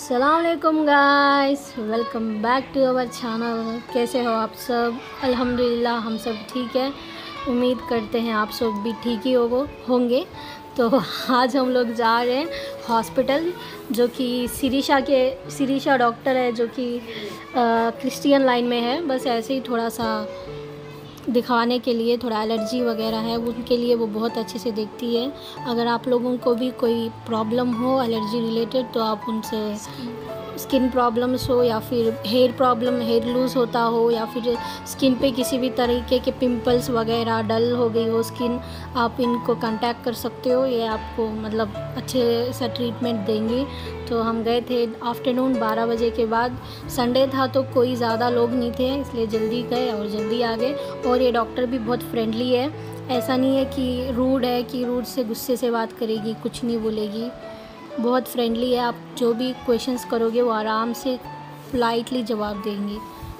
अस्सलामुअलैकुम guys, welcome back to our channel. कैसे हो आप सब? अल्हम्दुलिल्लाह हम सब ठीक है। उम्मीद करते हैं आप सब भी ठीक ही होंगे। तो आज हम लोग जा रहे हैं हॉस्पिटल, जो कि सिरीशा डॉक्टर है, जो कि क्रिश्चियन लाइन में है। बस ऐसे ही थोड़ा सा दिखाने के लिए, थोड़ा एलर्जी वगैरह है उनके लिए, वो बहुत अच्छे से देखती है। अगर आप लोगों को भी कोई प्रॉब्लम हो एलर्जी रिलेटेड, तो आप उनसे स्किन प्रॉब्लम्स हो या फिर हेयर प्रॉब्लम, हेयर लूज़ होता हो, या फिर स्किन पे किसी भी तरीके के पिंपल्स वगैरह, डल हो गई हो स्किन, आप इनको कांटेक्ट कर सकते हो। ये आपको मतलब अच्छे सा ट्रीटमेंट देंगी। तो हम गए थे आफ्टरनून 12 बजे के बाद। संडे था तो कोई ज़्यादा लोग नहीं थे, इसलिए जल्दी गए और जल्दी आ गए। और ये डॉक्टर भी बहुत फ्रेंडली है, ऐसा नहीं है कि रूड है, कि रूड से गुस्से से बात करेगी, कुछ नहीं बोलेगी। बहुत फ्रेंडली है। आप जो भी क्वेश्चंस करोगे वो आराम से पोलाइटली जवाब देंगी।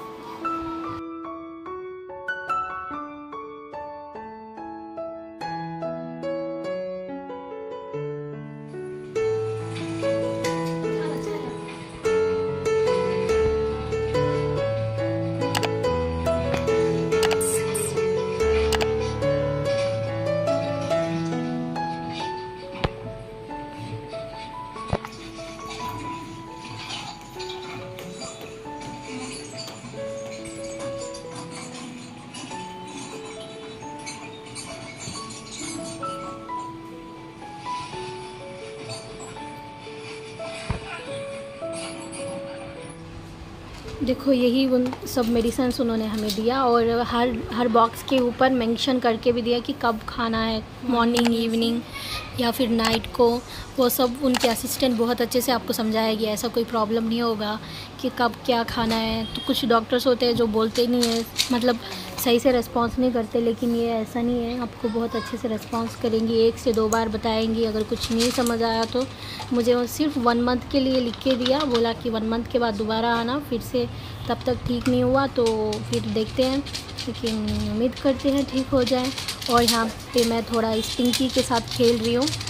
देखो, यही उन सब मेडिसिन उन्होंने हमें दिया, और हर बॉक्स के ऊपर मेंशन करके भी दिया कि कब खाना है, मॉर्निंग, इवनिंग या फिर नाइट को। वो सब उनके असिस्टेंट बहुत अच्छे से आपको समझाएगी। ऐसा कोई प्रॉब्लम नहीं होगा कि कब क्या खाना है। तो कुछ डॉक्टर्स होते हैं जो बोलते नहीं है, मतलब सही से रिस्पॉन्स नहीं करते, लेकिन ये ऐसा नहीं है, आपको बहुत अच्छे से रिस्पॉन्स करेंगी। 1 से 2 बार बताएंगी। अगर कुछ नहीं समझ आया तो मुझे सिर्फ 1 मंथ के लिए लिख के दिया, बोला कि 1 मंथ के बाद दोबारा आना फिर से। तब तक ठीक नहीं हुआ तो फिर देखते हैं, लेकिन उम्मीद करते हैं ठीक हो जाए। और यहाँ पे मैं थोड़ा इस पिंकी के साथ खेल रही हूँ।